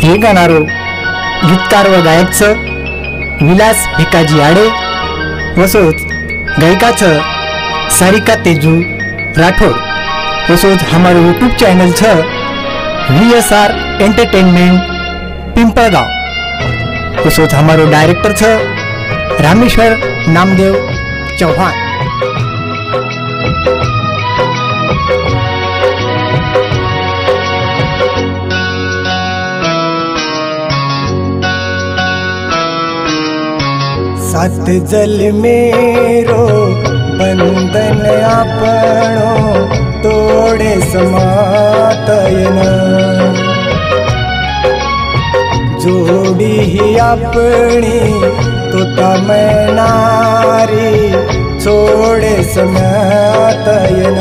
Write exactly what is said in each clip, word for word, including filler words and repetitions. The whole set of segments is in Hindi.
हे गाणारो गीतकार व गायकचं विलास भिकाजी आडे वसोच गायिकाचं सारिका तेजू राठौड़ वसोच हमारे यूट्यूब चैनल छ V S R entertainment Pimpalgaon वसोच हमारो डायरेक्टर छ रामेश्वर नामदेव चौहान। सात जल मेरो बंधन आपणो तोड़े समातयन जोड़ी ही अपनी तो तमें नारी छोड़े समातयन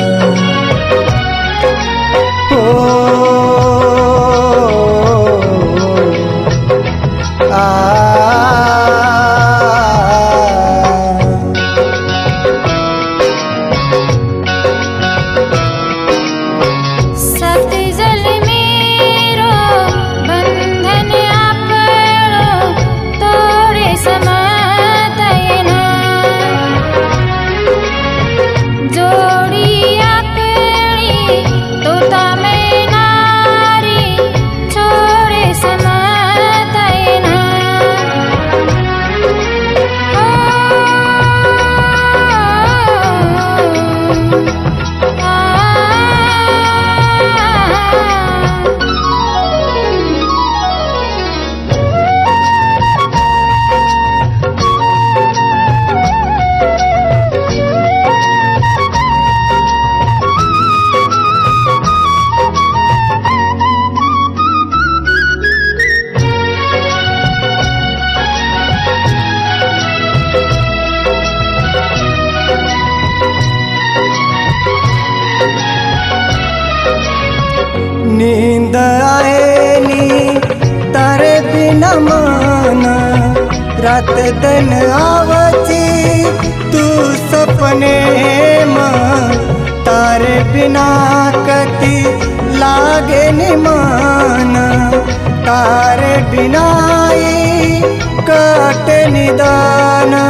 नींद आए नी तारे बिना माना रात दिन आवची तू सपने मां तारे बिना कति लागे नि माना तारे बिना ही काटे निदाना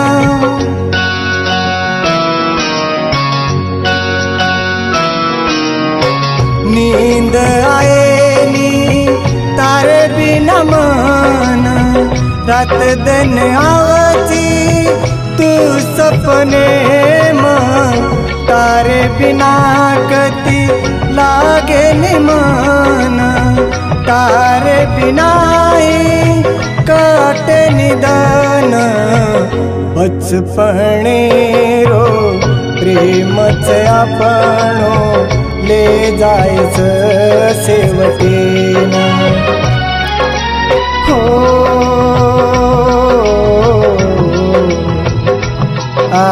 नींद आए नी तारे बिना माना रात दिन आवची तू सपने मां तारे बिना कति लागे नि माना तारे बिना ही काटे निदान बचपने रो प्रेम च आपणो ले जायचं शेवटेना हो आ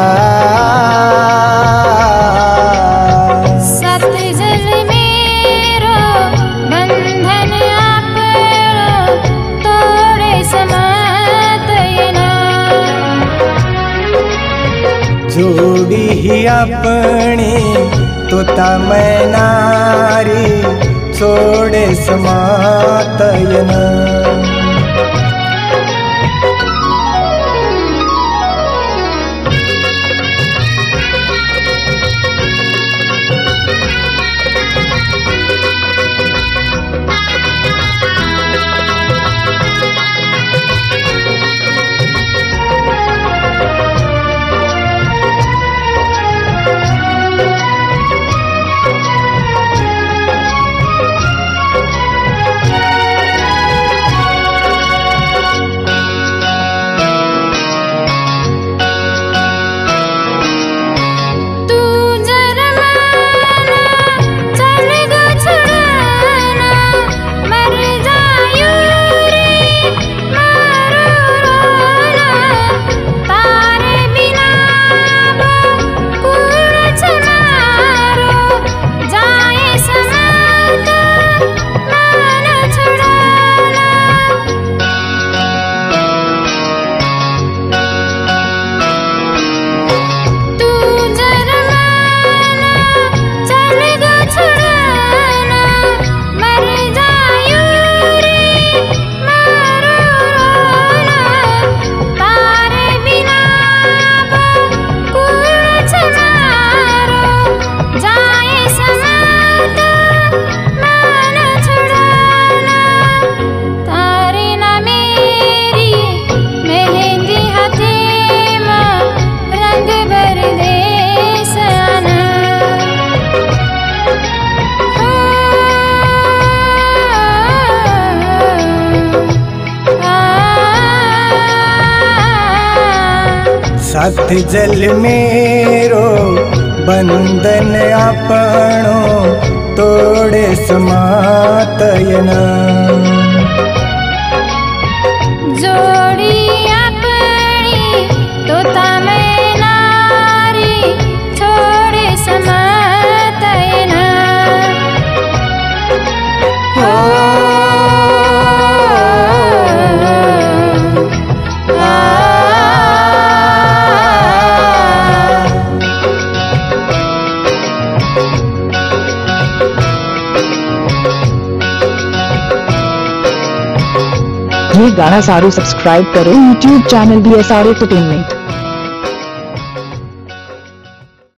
सात जल मेरो बंधन आपणो तोड़े समातयना जोड़ी ही अपनी तो तमें नारी छोड़े समातयन साथ जल मेरो बंधन आपणो तोड़े समातयन जोड़ी अपनी तोता में नारी छोड़े समातयन हो ये गाना सारू सब्सक्राइब करो YouTube channel B S R entertainment.